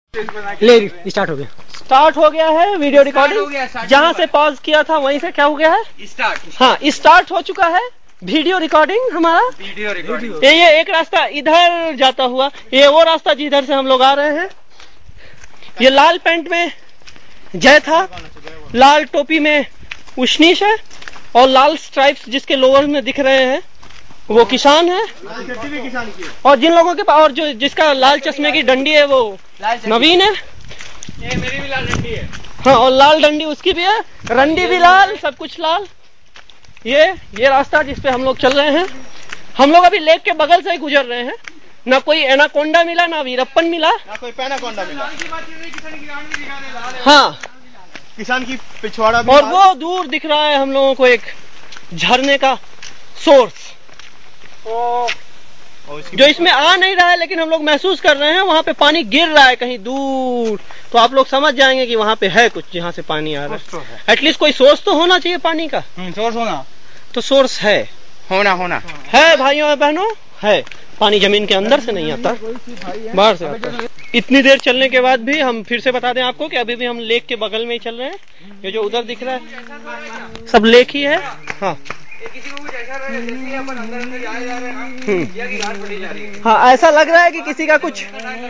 ले स्टार्ट हो गया है वीडियो रिकॉर्डिंग। जहाँ से पॉज किया था वहीं से क्या हो गया है, स्टार्ट। हाँ, स्टार्ट हो चुका है वीडियो रिकॉर्डिंग हमारा। वीडियो रिकॉर्डिंग ये एक रास्ता इधर जाता हुआ, ये वो रास्ता जिधर से हम लोग आ रहे हैं। ये लाल पैंट में जय था, लाल टोपी में उष्णीश है, और लाल स्ट्राइप्स जिसके लोअर में दिख रहे हैं वो किसान है। और जिन लोगों के पास, और जो जिसका लाल चश्मे की डंडी है वो नवीन है। ये मेरी भी लाल डंडी है। हाँ, और लाल डंडी उसकी भी है, रंडी भी लाल, सब कुछ लाल। ये रास्ता जिस पे हम लोग चल रहे हैं, हम लोग अभी लेक के बगल से ही गुजर रहे हैं। ना कोई एनाकोंडा मिला, ना वीरप्पन मिला, ना कोई पैनाकोंडा मिला। हाँ, किसान की पिछवाड़ा भी। और वो दूर दिख रहा है हम लोगों को एक झरने का सोर्स, जो इसमें आ नहीं रहा है लेकिन हम लोग महसूस कर रहे हैं। वहाँ पे पानी गिर रहा है कहीं दूर, तो आप लोग समझ जाएंगे कि वहाँ पे है कुछ जहाँ से पानी आ रहा है। एटलीस्ट कोई सोर्स तो होना चाहिए पानी का। सोर्स होना, तो सोर्स है, होना है भाइयों और बहनों, है। पानी जमीन के अंदर से नहीं आता, बाहर से आता है। इतनी देर चलने के बाद भी हम फिर से बता दें आपको कि अभी भी हम लेक के बगल में ही चल रहे हैं। ये जो उधर दिख रहा है सब लेक ही है। हाँ, हाँ, ऐसा लग रहा है कि किसी का कुछ,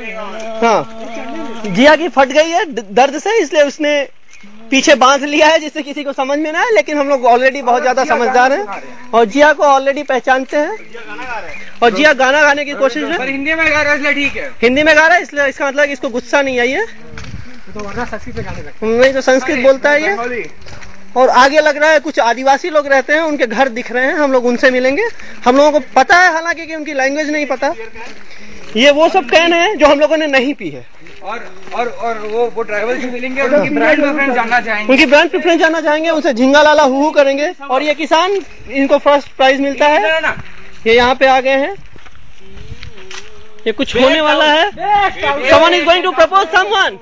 हाँ, जिया की फट गई है दर्द से, इसलिए उसने पीछे बांध लिया है जिससे किसी को समझ में ना आए। लेकिन हम लोग ऑलरेडी बहुत ज्यादा समझदार हैं और जिया को ऑलरेडी पहचानते हैं। और जिया गाना गाने की कोशिश है, हिंदी में गा रहा है इसलिए ठीक है। हिंदी में गा रहा है इसलिए इसका मतलब इसको गुस्सा नहीं आई है। नहीं तो संस्कृत बोलता है ये। और आगे लग रहा है कुछ आदिवासी लोग रहते हैं, उनके घर दिख रहे हैं, हम लोग उनसे मिलेंगे। हम लोगों को पता है हालांकि कि उनकी लैंग्वेज नहीं पता। ये वो सब कैन है जो हम लोगों ने नहीं पी है। और वो ड्राइवर से मिलेंगे, उनकी ब्रांड प्रेफरेंस जानना चाहेंगे, उनसे झिंगा लाला हु करेंगे। और ये किसान, इनको फर्स्ट प्राइज मिलता है। ये यहाँ पे आ गए हैं, ये कुछ होने वाला है। Someone is going to propose someone.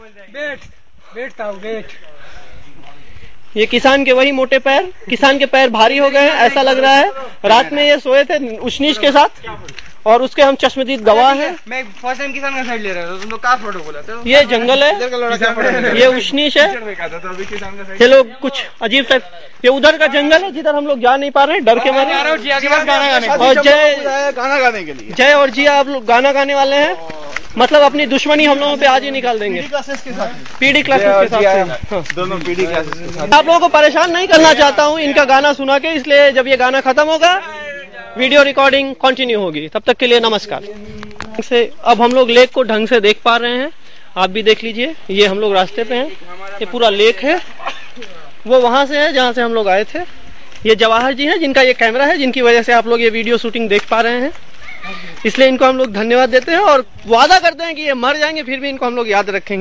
ये किसान के वही मोटे पैर, किसान के पैर भारी हो गए हैं ऐसा लग रहा है। रात में ये सोए थे उष्णीश के साथ, और उसके हम चश्मदीद गवाह हैं। मैं फर्स्ट टाइम किसान का साइड ले रहा था, तुम लोग कहाँ फोटो बोला था? ये जंगल है, ये उष्णीश है, ये लोग कुछ अजीब टाइप। ये उधर का जंगल है जिधर हम लोग जा नहीं पा रहे हैं डर के मारे। और जय गाना गाने के लिए, जय और जिया आप लोग गाना गाने वाले हैं। मतलब अपनी दुश्मनी हम लोगों पे आज ही निकाल देंगे। पीडी क्लासेस के साथ, दोनों पीडी क्लासेस के साथ। आप लोगों को परेशान नहीं करना चाहता हूँ इनका गाना सुना के, इसलिए जब ये गाना खत्म होगा वीडियो रिकॉर्डिंग कंटिन्यू होगी। तब तक के लिए नमस्कार। से अब हम लोग लेक को ढंग से देख पा रहे हैं, आप भी देख लीजिए। ये हम लोग रास्ते पे हैं, ये पूरा लेक है। वो वहां से है जहाँ से हम लोग आए थे। ये जवाहर जी हैं जिनका ये कैमरा है, जिनकी वजह से आप लोग ये वीडियो शूटिंग देख पा रहे हैं। इसलिए इनको हम लोग धन्यवाद देते हैं और वादा करते हैं कि ये मर जाएंगे फिर भी इनको हम लोग याद रखेंगे।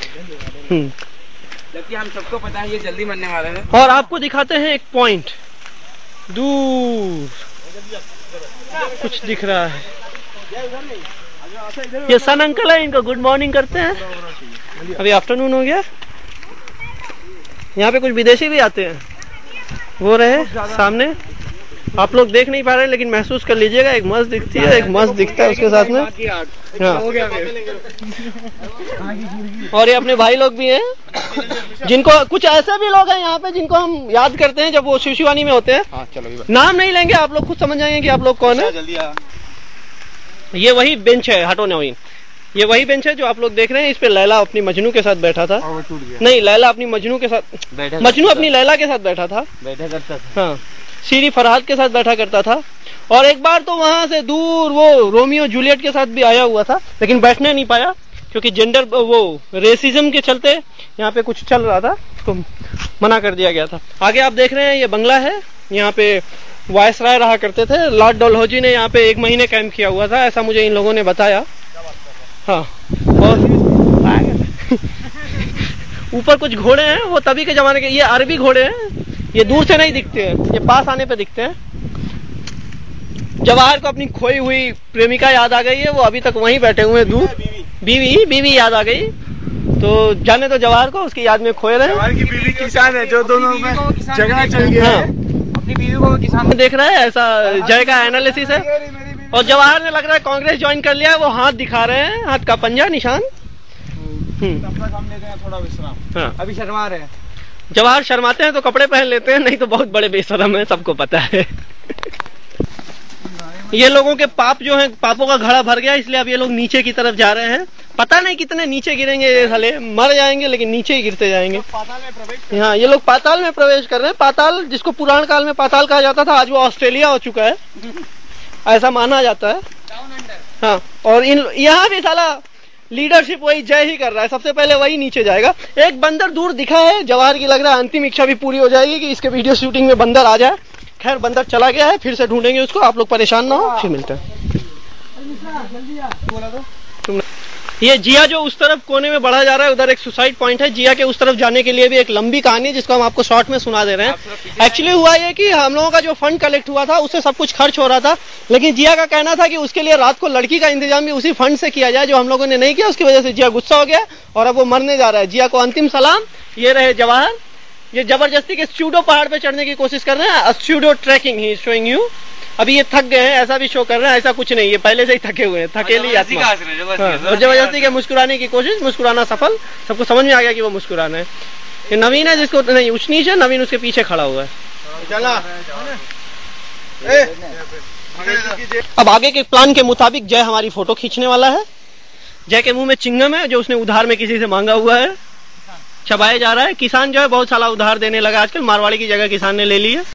जबकि हम सबको पता है ये जल्दी मरने वाले हैं। और आपको दिखाते हैं एक पॉइंट, दूर कुछ दिख रहा है। ये सन अंकल है, इनको गुड मॉर्निंग करते हैं। अभी आफ्टरनून हो गया। यहाँ पे कुछ विदेशी भी आते हैं, वो रहे सामने। आप लोग देख नहीं पा रहे हैं लेकिन महसूस कर लीजिएगा। एक मस्त दिखती है, एक मस्त दिखता है उसके साथ में। हाँ, और ये अपने भाई लोग भी हैं, जिनको कुछ ऐसे भी लोग हैं यहाँ पे जिनको हम याद करते हैं जब वो शिवानी में होते हैं। हाँ, चलो नाम नहीं लेंगे, आप लोग खुद समझ जाएंगे कि आप लोग कौन है। जल्दी आ। ये वही बेंच है, हटो नवीन, ये वही बेंच है जो आप लोग देख रहे हैं। इस पे लैला अपनी मजनू के साथ बैठा था। वो टूट गया। नहीं, लैला अपनी मजनू के साथ, मजनू अपनी लैला के साथ बैठा था। हाँ, सीरी फरहाद के साथ बैठा करता था। और एक बार तो वहां से दूर वो रोमियो जूलियट के साथ भी आया हुआ था, लेकिन बैठने नहीं पाया क्योंकि जेंडर वो रेसिज्म के चलते यहाँ पे कुछ चल रहा था, तो मना कर दिया गया था। आगे आप देख रहे हैं ये बंगला है, यहाँ पे वायसराय रहा करते थे। लॉर्ड डलहौजी ने यहाँ पे 1 महीने कैंप किया हुआ था, ऐसा मुझे इन लोगों ने बताया। हाँ, और ऊपर कुछ घोड़े हैं, वो तभी के जमाने के, ये अरबी घोड़े हैं। ये दूर से नहीं दिखते हैं, ये पास आने पे दिखते हैं। जवाहर को अपनी खोई हुई प्रेमिका याद आ गई है, वो अभी तक वहीं बैठे हुए हैं दूर। बीवी याद आ गई, तो जाने तो जवाहर को, उसकी याद में खोए रहे। जवाहर की बीवी किसान है, जो दोनों में झगड़ा चल गया है। अपनी बीवी को किसान देख रहा है, ऐसा जय का एनालिसिस है। और जवाहर ने लग रहा है कांग्रेस ज्वाइन कर लिया है, वो हाथ दिखा रहे हैं, हाथ का पंजा निशान। तब तक हम लेते हैं थोड़ा विश्राम। हाँ। अभी शर्मा रहे हैं। जवाहर शर्माते हैं तो कपड़े पहन लेते हैं, नहीं तो बहुत बड़े बेशरम है, सबको पता है। ये लोगों के पाप जो हैं, पापों का घड़ा भर गया, इसलिए अब ये लोग नीचे की तरफ जा रहे हैं। पता नहीं कितने नीचे गिरेंगे ये साले, मर जाएंगे लेकिन नीचे ही गिरते जाएंगे। पाताल में प्रवेश। हाँ, ये लोग पाताल में प्रवेश कर रहे हैं। पाताल, जिसको पुराण काल में पाताल कहा जाता था, आज वो ऑस्ट्रेलिया हो चुका है, ऐसा माना जाता है। हाँ, और यहाँ भी साला लीडरशिप वही जय ही कर रहा है, सबसे पहले वही नीचे जाएगा। एक बंदर दूर दिखा है, जवाहर की लग रहा है अंतिम इच्छा भी पूरी हो जाएगी कि इसके वीडियो शूटिंग में बंदर आ जाए। खैर, बंदर चला गया है, फिर से ढूंढेंगे उसको, आप लोग परेशान ना हो, फिर मिलते हैं। ये जिया जो उस तरफ कोने में बढ़ा जा रहा है, उधर एक सुसाइड पॉइंट है। जिया के उस तरफ जाने के लिए भी एक लंबी कहानी है, जिसको हम आपको शॉर्ट में सुना दे रहे हैं। एक्चुअली हुआ ये कि हम लोगों का जो फंड कलेक्ट हुआ था, उससे सब कुछ खर्च हो रहा था, लेकिन जिया का कहना था कि उसके लिए रात को लड़की का इंतजाम भी उसी फंड से किया जाए, जो हम लोगों ने नहीं किया। उसकी वजह से जिया गुस्सा हो गया और अब वो मरने जा रहा है। जिया को अंतिम सलाम। ये रहे जवाहर, ये जबरदस्ती के स्यूडो पहाड़ पे चढ़ने की कोशिश कर रहे हैं। स्यूडो ट्रैकिंग ही शोइंग यू। अभी ये थक गए हैं, ऐसा भी शो कर रहे हैं, ऐसा कुछ नहीं, ये पहले से ही थके हुए हैं, थकेली आत्मा। और जबरदस्ती के मुस्कुराने की कोशिश, मुस्कुराना सफल। सबको समझ में आ गया कि वो मुस्कुराना है। ये नवीन है, जिसको नहीं उचनीच है, नवीन उसके पीछे खड़ा हुआ है। अब आगे के प्लान के मुताबिक जय हमारी फोटो खींचने वाला है। जय के मुंह में चिंगम है, जो उसने उधार में किसी से मांगा हुआ है, चबाया जा रहा है। किसान जो है बहुत सारा उधार देने लगा आजकल, मारवाड़ी की जगह किसान ने ले ली है।